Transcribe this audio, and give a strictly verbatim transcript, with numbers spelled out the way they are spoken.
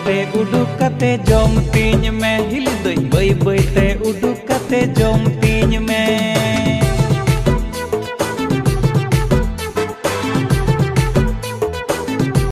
रे उडुक कते जम तीन में हिल दई